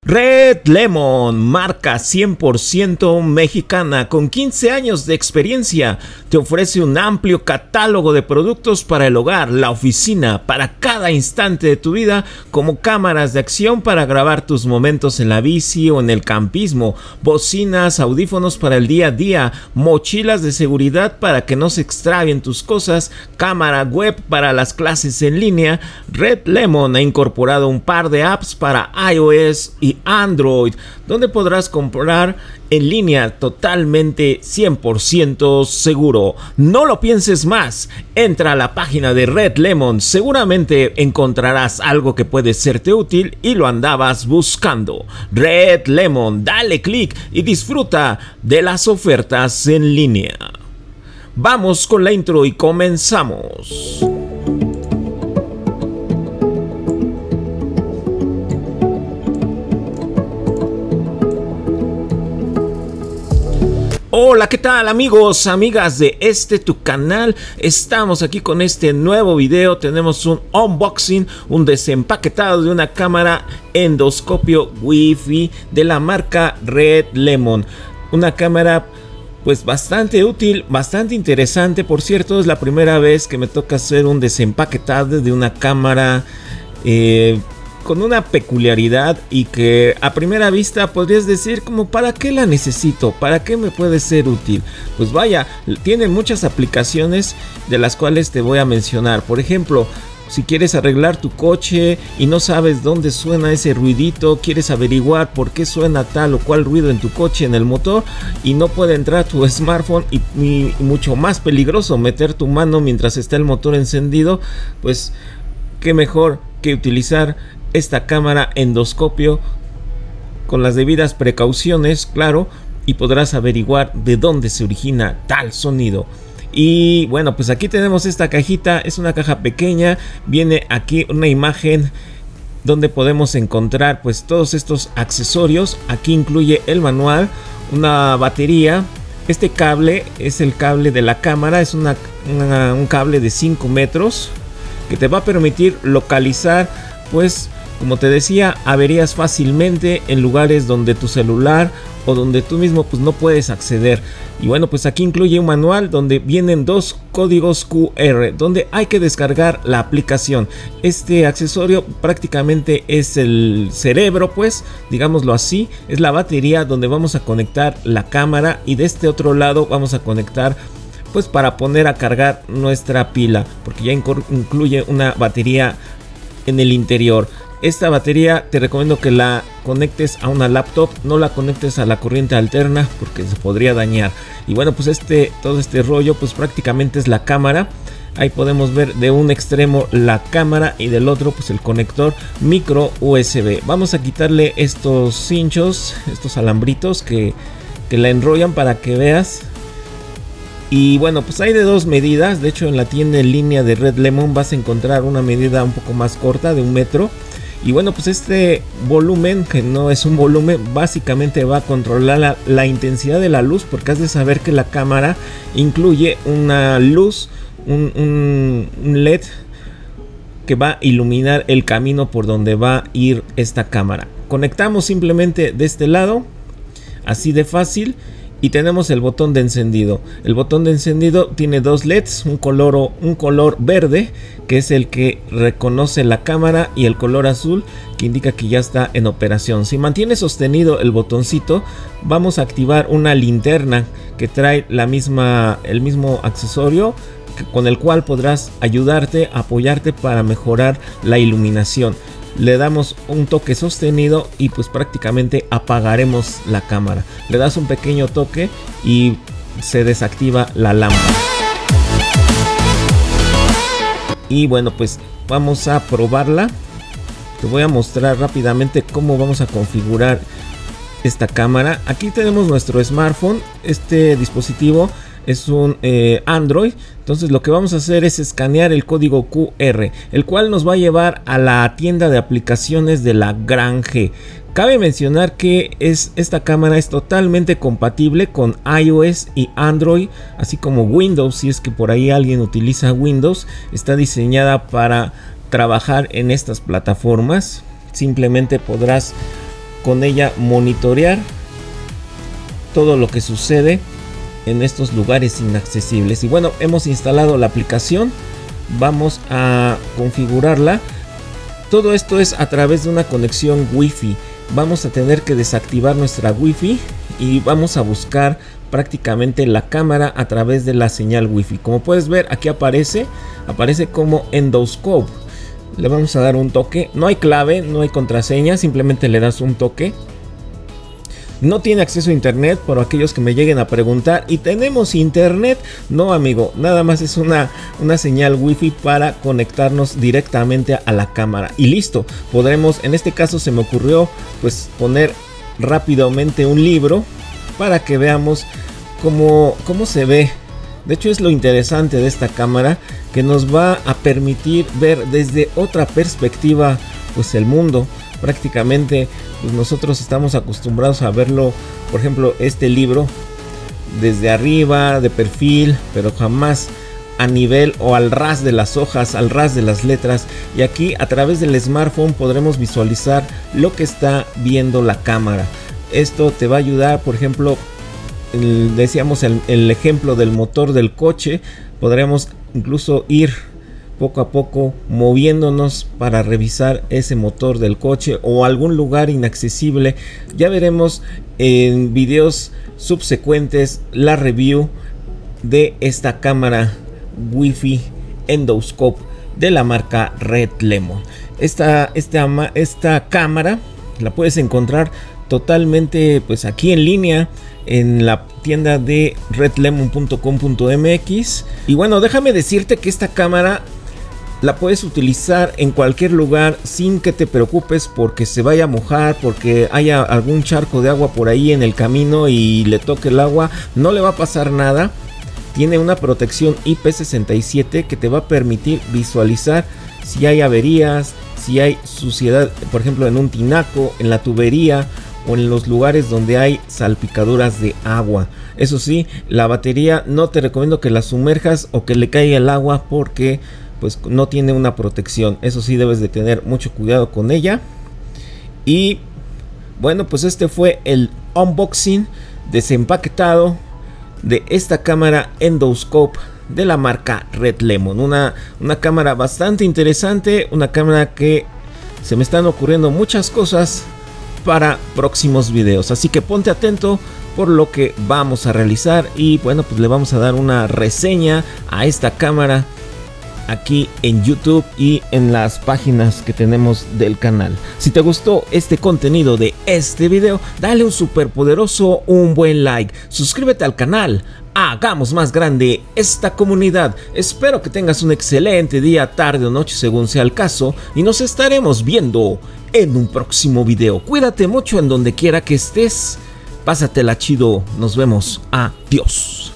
Red Lemon, marca 100% mexicana con 15 años de experiencia, te ofrece un amplio catálogo de productos para el hogar, la oficina, para cada instante de tu vida, como cámaras de acción para grabar tus momentos en la bici o en el campismo, bocinas, audífonos para el día a día, mochilas de seguridad para que no se extravien tus cosas, cámara web para las clases en línea. Red Lemon ha incorporado un par de apps para iOS y Android, donde podrás comprar en línea totalmente 100% seguro. No lo pienses más, entra a la página de Red Lemon, seguramente encontrarás algo que puede serte útil y lo andabas buscando. Red Lemon, dale clic y disfruta de las ofertas en línea. Vamos con la intro y comenzamos. Hola, ¿qué tal amigos, amigas de tu canal? Estamos aquí con este nuevo video. Tenemos un unboxing, un desempaquetado de una cámara endoscopio Wi-Fi de la marca Red Lemon. Una cámara pues bastante útil, bastante interesante. Por cierto, es la primera vez que me toca hacer un desempaquetado de una cámara con una peculiaridad y que a primera vista podrías decir como ¿para qué la necesito? ¿Para qué me puede ser útil? Pues vaya, tiene muchas aplicaciones de las cuales te voy a mencionar. Por ejemplo, si quieres arreglar tu coche y no sabes dónde suena ese ruidito, quieres averiguar por qué suena tal o cual ruido en tu coche, en el motor, y no puede entrar tu smartphone y mucho más peligroso meter tu mano mientras está el motor encendido, pues qué mejor que utilizar esta cámara endoscopio con las debidas precauciones, claro, y podrás averiguar de dónde se origina tal sonido. Y bueno, pues aquí tenemos esta cajita, es una caja pequeña, viene aquí una imagen donde podemos encontrar pues todos estos accesorios. Aquí incluye el manual, una batería, este cable es el cable de la cámara, es un cable de 5 metros que te va a permitir localizar pues, como te decía, averías fácilmente en lugares donde tu celular o donde tú mismo pues no puedes acceder. Y bueno, pues aquí incluye un manual donde vienen dos códigos QR donde hay que descargar la aplicación. Este accesorio prácticamente es el cerebro, pues digámoslo así, es la batería donde vamos a conectar la cámara, y de este otro lado vamos a conectar pues para poner a cargar nuestra pila, porque ya incluye una batería en el interior. Esta batería te recomiendo que la conectes a una laptop, no la conectes a la corriente alterna porque se podría dañar. Y bueno, pues todo este rollo pues prácticamente es la cámara. Ahí podemos ver de un extremo la cámara y del otro pues el conector micro USB. Vamos a quitarle estos cinchos, estos alambritos que la enrollan para que veas. Y bueno, pues hay de dos medidas. De hecho, en la tienda en línea de Red Lemon vas a encontrar una medida un poco más corta, de 1 metro. Y bueno, pues este volumen, que no es un volumen, básicamente va a controlar la intensidad de la luz, porque has de saber que la cámara incluye una luz, un LED que va a iluminar el camino por donde va a ir esta cámara. Conectamos simplemente de este lado, así de fácil. Y tenemos el botón de encendido. El botón de encendido tiene dos LEDs, un color verde, que es el que reconoce la cámara, y el color azul, que indica que ya está en operación. Si mantienes sostenido el botoncito, vamos a activar una linterna que trae el mismo accesorio, con el cual podrás apoyarte para mejorar la iluminación. Le damos un toque sostenido y pues prácticamente apagaremos la cámara. Le das un pequeño toque y se desactiva la lámpara. Y bueno, pues vamos a probarla. Te voy a mostrar rápidamente cómo vamos a configurar esta cámara. Aquí tenemos nuestro smartphone. Este dispositivo es un Android. Entonces lo que vamos a hacer es escanear el código QR, el cual nos va a llevar a la tienda de aplicaciones de la Gran G. Cabe mencionar que esta cámara es totalmente compatible con iOS y Android, así como Windows. Si es que por ahí alguien utiliza Windows, está diseñada para trabajar en estas plataformas. Simplemente podrás con ella monitorear todo lo que sucede en estos lugares inaccesibles. Y bueno, hemos instalado la aplicación, vamos a configurarla. Todo esto es a través de una conexión Wi-Fi. Vamos a tener que desactivar nuestra Wi-Fi y vamos a buscar prácticamente la cámara a través de la señal Wi-Fi. Como puedes ver, aquí aparece como Endoscope. Le vamos a dar un toque. No hay clave, no hay contraseña, simplemente le das un toque. No tiene acceso a internet, por aquellos que me lleguen a preguntar. ¿Y tenemos internet? No, amigo, nada más es una señal Wi-Fi para conectarnos directamente a la cámara. Y listo, podremos, en este caso se me ocurrió pues poner rápidamente un libro para que veamos cómo se ve. De hecho, es lo interesante de esta cámara, que nos va a permitir ver desde otra perspectiva pues el mundo. Prácticamente pues nosotros estamos acostumbrados a verlo, por ejemplo, este libro desde arriba, de perfil, pero jamás a nivel o al ras de las hojas, al ras de las letras. Y aquí a través del smartphone podremos visualizar lo que está viendo la cámara. Esto te va a ayudar, por ejemplo, decíamos el ejemplo del motor del coche. Podremos incluso ir poco a poco moviéndonos para revisar ese motor del coche o algún lugar inaccesible. Ya veremos en videos subsecuentes la review de esta cámara Wi-Fi Endoscope de la marca Red Lemon. Esta cámara la puedes encontrar totalmente pues aquí en línea en la tienda de redlemon.com.mx. Y bueno, déjame decirte que esta cámara la puedes utilizar en cualquier lugar sin que te preocupes porque se vaya a mojar, porque haya algún charco de agua por ahí en el camino y le toque el agua. No le va a pasar nada. Tiene una protección IP67 que te va a permitir visualizar si hay averías, si hay suciedad, por ejemplo en un tinaco, en la tubería o en los lugares donde hay salpicaduras de agua. Eso sí, la batería no te recomiendo que la sumerjas o que le caiga el agua porque pues no tiene una protección. Eso sí, debes de tener mucho cuidado con ella. Y bueno, pues este fue el unboxing desempaquetado de esta cámara Endoscope de la marca Red Lemon. Una cámara bastante interesante, una cámara que se me están ocurriendo muchas cosas para próximos videos, así que ponte atento por lo que vamos a realizar. Y bueno, pues le vamos a dar una reseña a esta cámara aquí en YouTube y en las páginas que tenemos del canal. Si te gustó este contenido de este video, dale un super poderoso, un buen like, suscríbete al canal, hagamos más grande esta comunidad. Espero que tengas un excelente día, tarde o noche según sea el caso, y nos estaremos viendo en un próximo video. Cuídate mucho en donde quiera que estés, pásatela chido, nos vemos, adiós.